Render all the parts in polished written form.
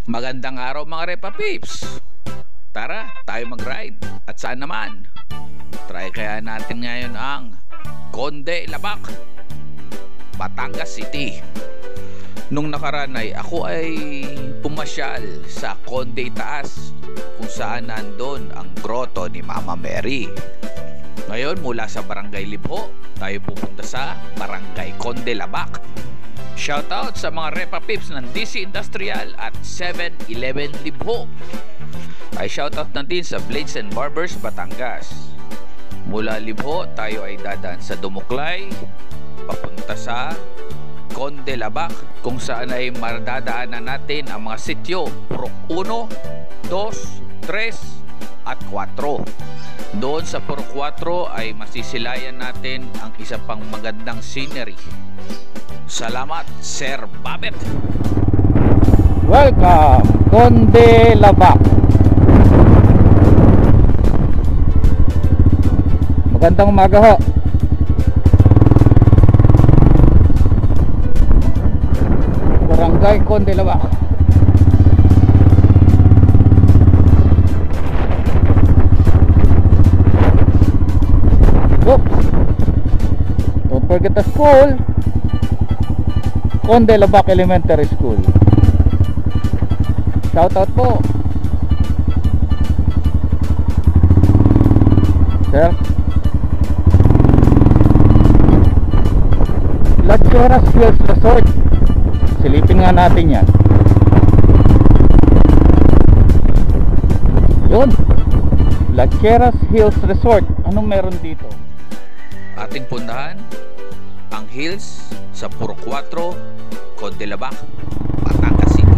Magandang araw mga Repa Pips. Tara, tayo mag-ride. At saan naman? Try kaya natin ngayon ang Conde Labak, Batangas City. Nung nakaraan ay ako ay pumasyal sa Conde Taas, kung saan nandun ang grotto ni Mama Mary. Ngayon mula sa Barangay Libho, tayo pupunta sa Barangay Conde Labak. Shoutout sa mga Repa Pips ng DC Industrial at 7-Eleven Libho. Ay shoutout na din sa Blades and Barbers Batangas. Mula Libho, tayo ay dadaan sa Dumuklay, papunta sa Conde Labak, kung saan ay madadaanan natin ang mga sityo Purok 1, 2, 3 at 4. Doon sa Purok 4 ay masisilayan natin ang isa pang magandang scenery. Salamat, Sir Babet. Welcome, Conde Labak. Magandang umaga ho. Barangay Conde Labak. Oops. Don't forget the school. Conde Labak Elementary School. Shoutout po, sir. Latcheras Hills Resort. Silipin nga natin yan. Yun, Latcheras Hills Resort. Anong meron dito? Ating puntahan ang hills sa Purok 4, Conde Labak, Batangas City.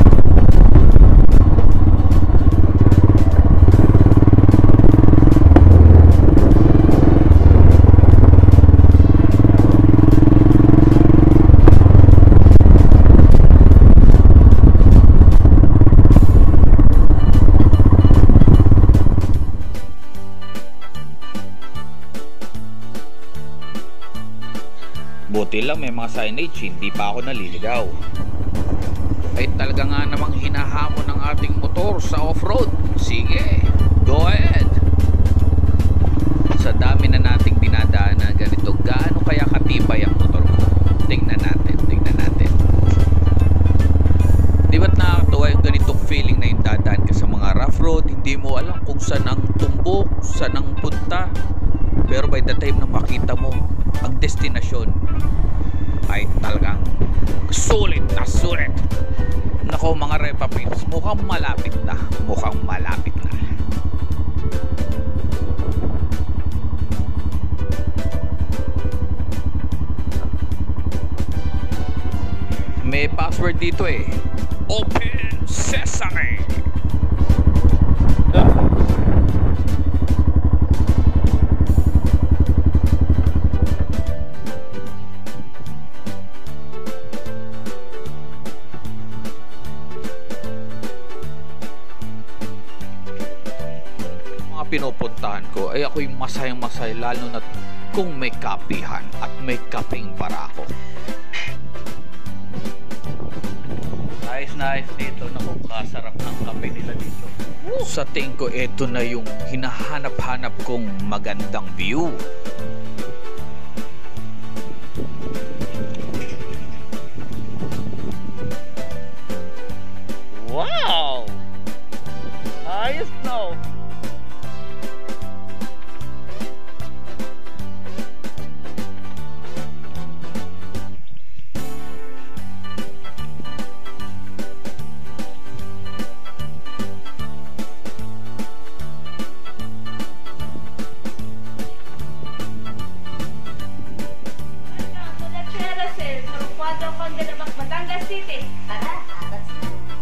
Buti lang may mga signage, hindi pa ako naliligaw. Ay talaga nga namang hinahamon ng ating motor sa off-road. Sige, go ahead. Sa dami na nating dinadaan na ganito, gaano kaya katibay ang motor ko? Tingnan natin. Di ba't nakakatuwa yung ganitong feeling na yung dadaan ka sa mga rough road, hindi mo alam kung saan ang tumbok, saan ang punta, pero by the time na makita mo ang destinasyon ay talagang sulit na sulit. Nako mga Repa Pips, mukhang malapit na. May password dito eh. Open Sesame. Pinupuntahan ko ay ako'y masayang-masay, lalo na kung may kapihan at may kaping barako. Nice dito. Naku, kasarap ng kape nila dito. Sa tingin ko, ito na yung hinahanap-hanap kong magandang view. Wow! Ayos no! Conde Labak, Batangas City. Tara, atas na.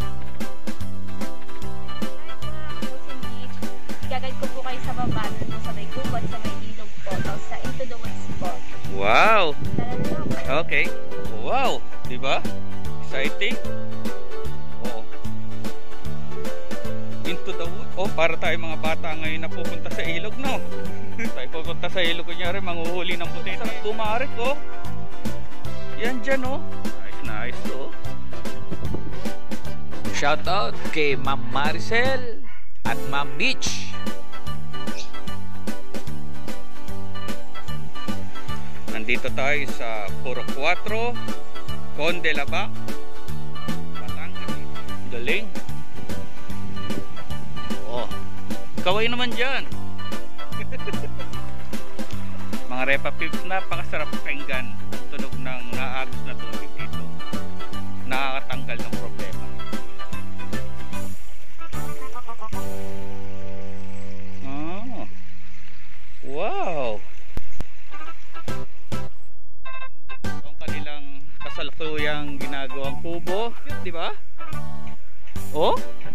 Igagad ko po kayo sa baba, dito sa may gubat, sa may ilog po, sa Into the Woods po. Wow! Tara na po. Okay. Wow! Diba? Exciting? Oo. Into the Woods. Oh, para tayo mga bata ngayon na pupunta sa ilog, no? Tayo pupunta sa ilog, kunyari, manguhuli ng butita. Kumarik, oh. Yan dyan, oh. Nice to. Shoutout kay Ma'am Maricel at Ma'am Beach. Nandito tayo sa Puro 4, Conde Labac, Batangas. Galing. Oh, kaway naman dyan. Mga Repa Pips, napakasarap pakinggan ang tunog ng naagos na tubig dito. Nakakatanggal ng problema. Oh, wow. Ang kanilang kasalukuyang ginagawang kubo, di ba? Oh?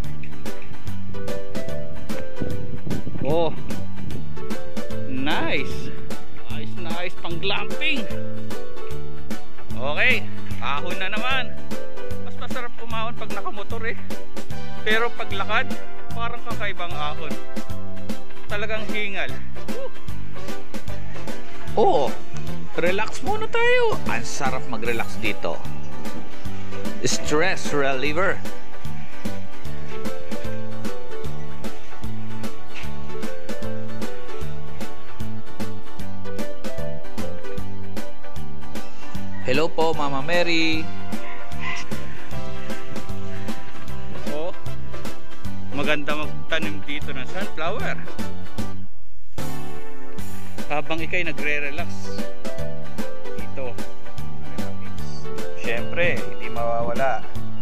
Oh. Nice. Nice pang glamping. Okay, ahon na naman. Mas masarap umahon pag nakamotor eh. Pero paglakad, parang kakaibang ahon. Talagang hingal. Oo, relax muna tayo. Ang sarap mag-relax dito. Stress reliever. Hello po, Mama Mary. Oh, maganda magtanim dito ng sunflower. Habang ikay nagre-relax dito, syempre hindi mawawala.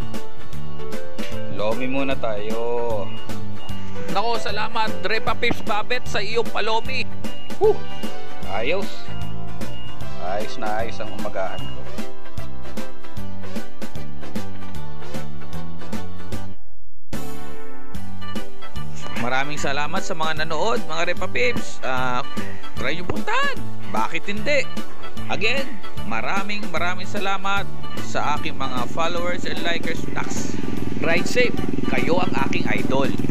Lomi muna tayo. Nako, salamat Repa Pips Babet sa iyong palomi. Ayos. Ayos na ayos ang umagahan ko. Maraming salamat sa mga nanood, mga Repa Pips. Try nyo puntahan. Bakit hindi? Again, maraming salamat sa aking mga followers and likers. Ride safe. Kayo ang aking idol.